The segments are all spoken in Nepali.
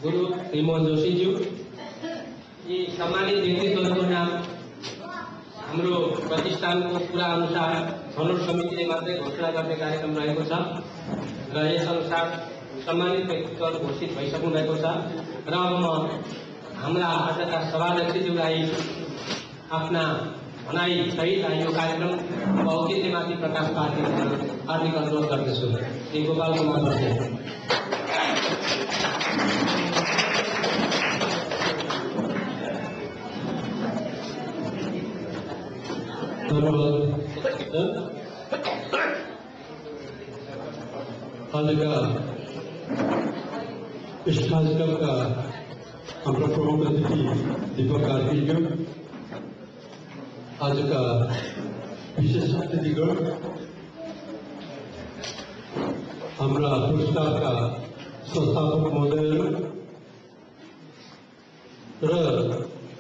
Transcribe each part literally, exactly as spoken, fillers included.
गुरु श्रीमोहन जोशीज्यू, यी सम्मानित व्यक्तित्वहरूको नाम हाम्रो प्रतिष्ठानको कुरा अनुसार छनौट समितिले मात्रै घोषणा गर्ने कार्यक्रम रहेको छ र यस अनुसार सम्मानित व्यक्तित्वहरू घोषित भइसक्नु भएको छ र अब म हाम्रा आजका सभाध्यक्षज्यूलाई आफ्ना भनाई सहित यो कार्यक्रम औचित्यमाथि प्रकाश पार्ने हार्दिक अनुरोध गर्दछु। श्री गोपाल कुमार बस्नेत। आज का इस कार्यक्रम का हमारा प्रमुख अतिथि दीपक कार्तिक, आज का विशेष अतिथिगण हमारा पुरस्कार का संस्थापक महोदय र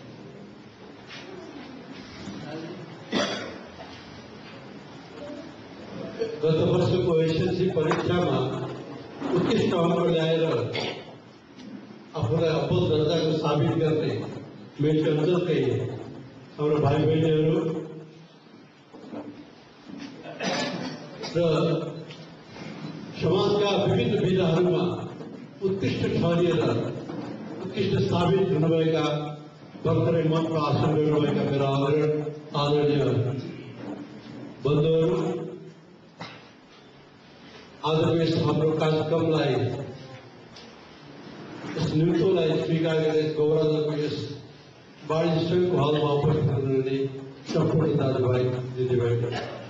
गत वर्ष को एसएलसी परीक्षा में उत्कृष्ट अंक ल्याएर आफूलाई अब्बल दर्जाको साबित गर्ने मेट अञ्चलकै हाम्रो भाइ बहिनीहरू र समाजका विभिन्न विधाहरूमा उत्कृष्ट ठहरिएर उत्कृष्ट साबित हुनुभएका भर्खरै मनको आसन गर्नुभएका मेरा आदरणीय बन्धुहरू, आजको यस हाम्रो कार्यक्रमलाई यस न्युटोलाई स्वीकार गरेर गौरवको यस वाणिज्यको हलमा उपस्थित हुनुहुने सम्पूर्ण दाजुभाइ दिदीबहिनी,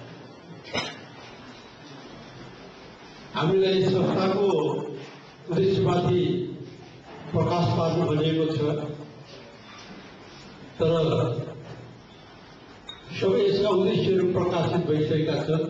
हामीलाई यस संस्थाको उद्देश्यमाथि प्रकाश पार्नु भनिएको छ, तर सबै यसका उद्देश्यहरू प्रकाशित भइसकेका छन्।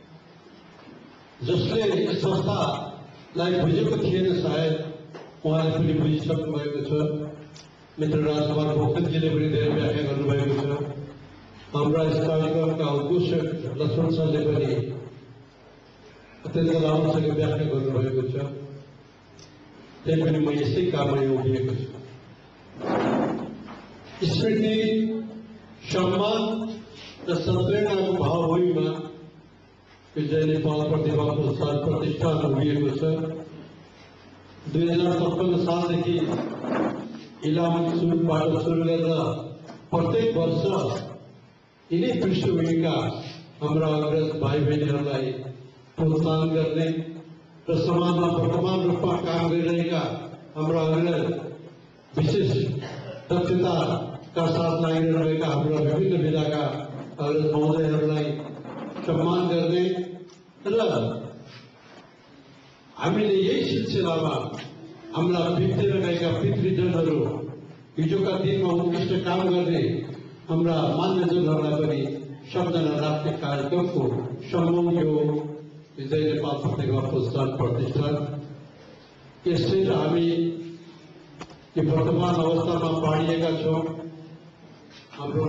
जसले यस संस्थालाई बुझेको थिएन सायद उहाँले पनि बुझिसक्नु भएको छ। मित्र राजकुमार भोक्तजीले पनि धेरै व्याख्या गर्नुभएको छ। हाम्रा यस कार्यक्रमका उद्घोषक लक्ष्मण सरले पनि अत्यन्त राम्रोसँग व्याख्या गर्नुभएको छ। त्यही पनि म यसै काममा उभिएको छु। स्मृति, सम्मान र सप्रेरणाको भावभूमिमा विजय नेपाल प्रतिभा पुरस्कार प्रतिष्ठान उभिएको छ। दुई हजार छप्पन्न सालदेखि इलाम सुरुबाट सुरु गरेर प्रत्येक वर्ष यिनै पृष्ठभूमिका हाम्रा अग्रज भाइ बहिनीहरूलाई प्रोत्साहन गर्ने र समाजमा वर्तमान रूपमा काम गरिरहेका हाम्रा अग्रज विशेष दक्षताका साथ लागिरहेका हाम्रा विभिन्न विधाका अग्रज महोदयहरूलाई सम्मान गर्ने र हामीले यही सिलसिलामा हाम्रा बितेर गएका पितृजनहरू हिजोका दिनमा उत्कृष्ट काम गर्ने हाम्रा मान्यजनहरूलाई पनि सम्झना राख्ने कार्यक्रमको समूह यो विजय नेपाल प्रतिभा पुरस्कार प्रतिष्ठान। यसले हामी यो वर्तमान अवस्थामा बाँडिएका छौँ। हाम्रो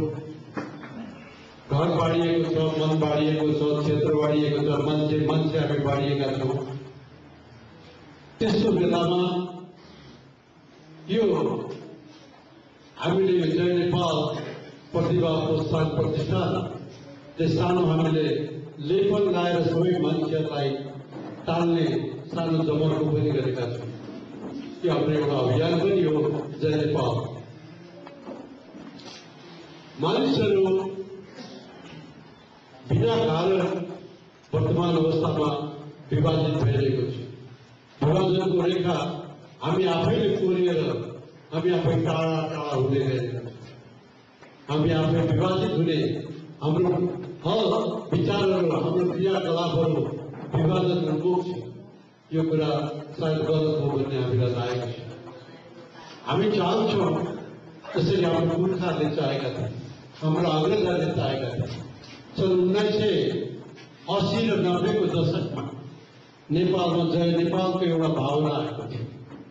घर बाँडिएको छ, मन बाँडिएको छ, क्षेत्र बाँडिएको छ, मान्छे मान्छे हामी बाँडिएका छौँ। त्यस्तो बेलामा यो हामीले जय नेपाल प्रतिभा प्रोत्साहन प्रतिष्ठान सानो हामीले लेपन लाएर सबै मान्छेहरूलाई टाल्ने सानो जमर्को पनि गरेका छौँ। यो हाम्रो एउटा अभियान पनि हो जय नेपाल। मानिसहरू बिना कारण वर्तमान अवस्थामा विभाजित भइरहेको छ। विभाजनको रेखा हामी आफैले कोरेर हामी आफै टाढा टाढा हुँदै गएका छौँ। हामी आफै विभाजित हुने हाम्रो हल विचारहरू, हाम्रो क्रियाकलापहरू विभाजन रोक्छ। यो कुरा सायद गलत हो भन्ने हामीलाई लागेको छ। हामी चाहन्छौँ त्यसरी हाम्रो पुर्खाहरूले चाहेका थिए, हाम्रो अग्रजहरूले चाहेका थिए। सन् उन्नाइस सय अस्सी र नब्बेको दशकमा नेपालमा जय नेपालको एउटा भावना आएको थियो।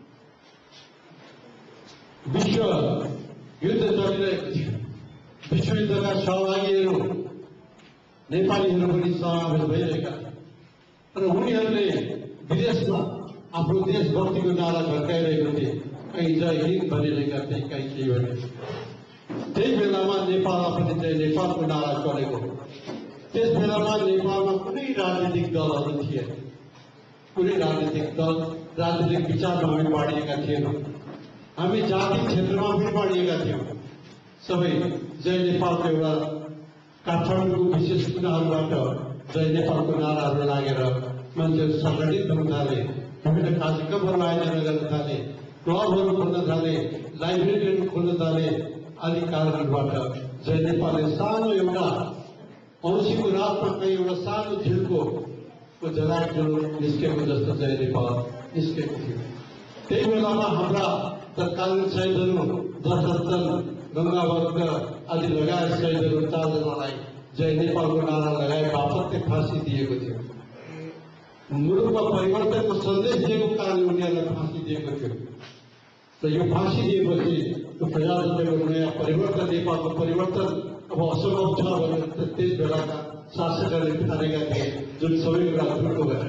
विश्व युद्ध चलिरहेको थियो। विश्व युद्धका सहभागीहरू नेपालीहरू पनि समावेश भइरहेका थिए र उनीहरूले विदेशमा आफ्नो देशभक्तिको नारा झर्काइरहेको थिए। कहीँ जय हिन्द भनिरहेका थिए, कहीँ के भने। त्यही बेलामा नेपाल पनि चाहिँ नेपालको नारा चलेको। त्यस बेलामा नेपालमा कुनै राजनीतिक दलहरू थिएन, कुनै राजनीतिक दल राजनीतिक विचारमा हामी बाँडिएका थिएनौँ। हामी जाति क्षेत्रमा पनि बाँडिएका थियौँ। सबै जय नेपालको एउटा काठमाडौँको विशेष कुराहरूबाट जय नेपालको नाराहरू लागेर मान्छेहरू सङ्गठित हुन थाले, विभिन्न कार्यक्रमहरू आयोजना गर्न थाले, क्लबहरू खोल्न थाले, लाइब्रेरीहरू खोल्न थाले। आदि कारणहरूबाट जय नेपालले सानो एउटा औँसीको रातमा कहीँ एउटा सानो झिल्को जलाएको निस्केको जस्तो जय नेपाल निस्केको थियो। त्यही बेलामा हाम्रा तत्कालीन शहीदहरू दशरथन, गङ्गावर्ग आदि लगायत शहीदहरू चारजनालाई जय नेपालको नारा लगाए बापतले फाँसी दिएको थियो। मुलुकमा परिवर्तनको सन्देश दिएको कारण उनीहरूलाई फाँसी दिएको थियो। र यो फाँसी दिएपछि त्यो प्रजातन्त्रको नयाँ परिवर्तन, नेपालको परिवर्तन अब असम्भव छ भनेर त्यस बेलाका शासकहरूले ठानेका थिए, जुन सबै कुरा झुटो गरे।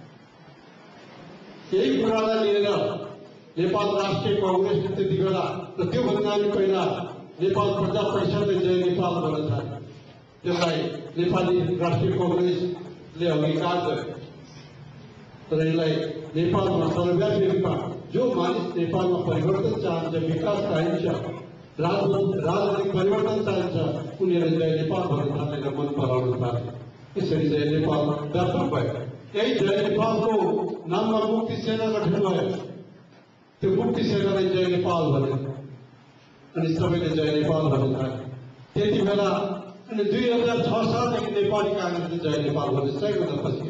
यही कुरालाई लिएर नेपाल राष्ट्रिय कांग्रेसले त्यति बेला र त्योभन्दा पनि पहिला नेपाल प्रजा परिषदले जय नेपाल भन्न थाले। त्यसलाई नेपाली राष्ट्रिय कांग्रेसले अंगीकार गर्यो। तर यसलाई नेपालमा सर्वव्यापी रूपमा जो मानिस नेपालमा परिवर्तन चाहन्छ, विकास चाहिन्छ, राजनीतिक परिवर्तन चाहिन्छ, उनीहरूले जय नेपाल भन्न थालेर मन पराउन थाले। यसरी जय नेपाल व्यापक भयो। यही जय नेपालको नाममा मुक्ति सेना गठन भयो। त्यो मुक्ति सेनालाई जय नेपाल भन्यो अनि सबैले जय नेपाल भन्न थाले। त्यति बेला अनि दुई हजार छ सालदेखि नेपाली काङ्ग्रेसले जय नेपाल भन्ने सय पछि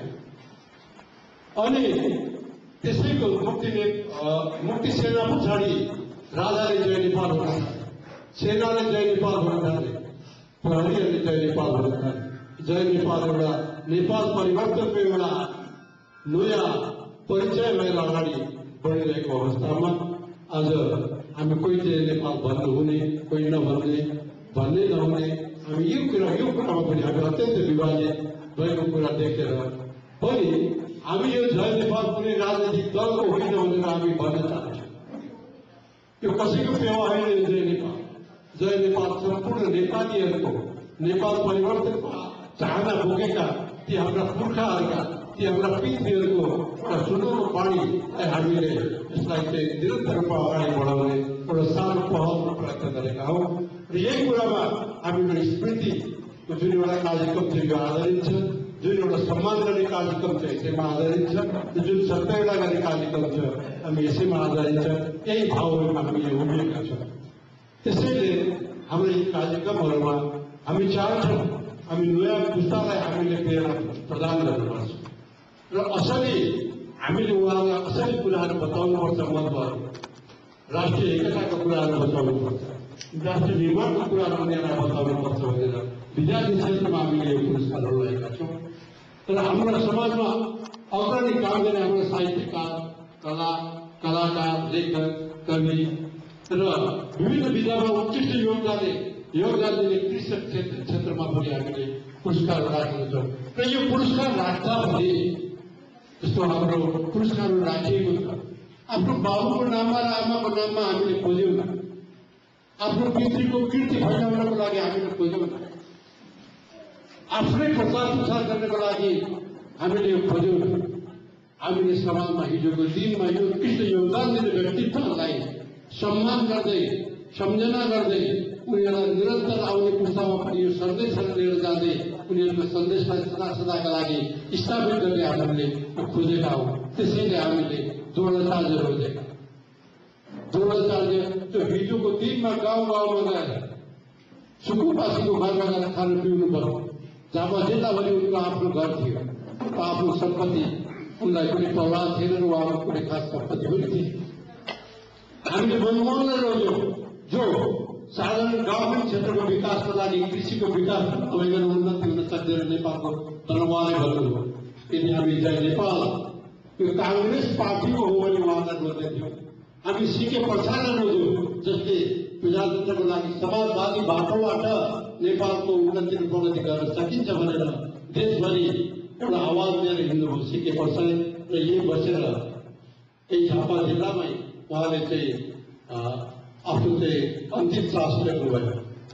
अनि त्यसैको मुक्ति मुक्ति सेना पछाडि राजाले जय नेपाल भन्न थाले, सेनाले जय नेपाल भन्न थाले, प्रहरीहरूले जय नेपाल भन्न थाले। जय नेपाल एउटा नेपाल परिवर्तनको एउटा नयाँ परिचय भएर अगाडि बढिरहेको अवस्थामा आज हामी कोही जय नेपाल भन्नु हुने, कोही नभन्ने, भन्ने नहुने, हामी यो कुरा यो कुरामा पनि हामी अत्यन्त विभाजित भएको कुरा देखेर पनि हामी यो जय नेपाल कुनै राजनीतिक दलको होइन भनेर हामी भन्न चाहन्छौँ। यो कसैको पेवा होइन। जय नेपाल जय नेपाल सम्पूर्ण नेपालीहरूको नेपाल परिवर्तनको चाहना बोकेका ती हाम्रा पुर्खाहरूका, ती हाम्रा पितृहरूको एउटा सुनौलो बाणीलाई हामीले यसलाई चाहिँ निरन्तर रूपमा अगाडि बढाउने एउटा सानो पहलको प्रयत्न गरेका हौँ। र यही कुरामा हामीको स्मृतिको जुन एउटा कार्यक्रम थियो यो आधारित छ, जुन एउटा सम्मान गर्ने कार्यक्रम छ यसैमा आधारित छ, जुन सत्याग्रह गर्ने कार्यक्रम छ हामी यसैमा आधारित छ। यही भावहरूमा हामी उभिएका छौँ। त्यसैले हाम्रो यी कार्यक्रमहरूमा हामी चाहन्छौँ हामी नयाँ पुस्तालाई हामीले प्रेरणा प्रदान गर्नुपर्छ र असली हामीले उहाँलाई असली कुराहरू बताउनुपर्छ। मतहरू, राष्ट्रिय एकताको कुराहरू बताउनुपर्छ, राष्ट्र निर्माणको कुराहरू उनीहरूलाई बताउनुपर्छ भनेर विद्यार्थी क्षेत्रमा हामीले यो पुरस्कारहरू ल्याएका छौँ। तर हाम्रो समाजमा अग्रणी काम गर्ने हाम्रो साहित्यकार, कला कलाकार, लेखक, कवि र विभिन्न विधामा उत्कृष्ट योगदानले योगदान दिने कृषक क्षेत्र क्षेत्रमा पनि हामीले पुरस्कार राखेका छौँ। र यो पुरस्कार राख्दा पनि जस्तो हाम्रो पुरस्कारहरू राखिएको छ, आफ्नो बाबुको नाममा र आमाको नाममा हामीले खोज्यौँ न, आफ्नो पितृको कीर्ति फैलाउनको लागि हामीले खोज्यौँ न, आफ्नै प्रचार प्रसार गर्नको लागि हामीले यो खोज्यौँ न। हामीले समाजमा हिजोको दिनमा यो उत्कृष्ट योगदान दिने व्यक्तित्वहरूलाई सम्मान गर्दै, सम्झना गर्दै, उनीहरूलाई निरन्तर आउने पुस्तामा पनि यो सन्देशहरू लिएर जाँदै उनीहरूको सन्देशलाई सदा सदाका लागि स्थापित गर्ने हामीले खोजेका हौँ। त्यसैले हामीले द्रोणाचार्य रोजेका। द्रोणाचार्य त्यो हिजोको दिनमा गाउँ गाउँमा गएर सुकुम्बासीको घरमा गएर खानु पिउनु पर्यो, जहाँ जिल्लाभरि उनको आफ्नो घर थियो, आफ्नो सम्पत्ति, उनलाई कुनै परिवार थिएन र उहाँको कुनै खास सम्पत्ति पनि थिएन। हामीले मनमोहनलाई रोज्यौँ जो साधारण गाउँको क्षेत्रको विकासको लागि, कृषिको विकास नभइकन उन्नति हुन सक्दैन नेपालको धनवाले भन्नुभयो। यदि हामी जय नेपाल यो काङ्ग्रेस पार्टीको हो भने उहाँलाई रोज्दैथ्यौँ। हामी सिके प्रसादलाई रोज्यौँ जसले प्रजातन्त्रको लागि समाजवादी बाटोबाट नेपालको उन्नति र प्रगति गर्न सकिन्छ भनेर देशभरि एउटा आवाज लिएर हिँड्नुभयो सिके प्रसाद। र यही बसेर यही झापा जिल्लामै उहाँले चाहिँ आफ्नो चाहिँ अन्तिम सास ल्याउनुभयो।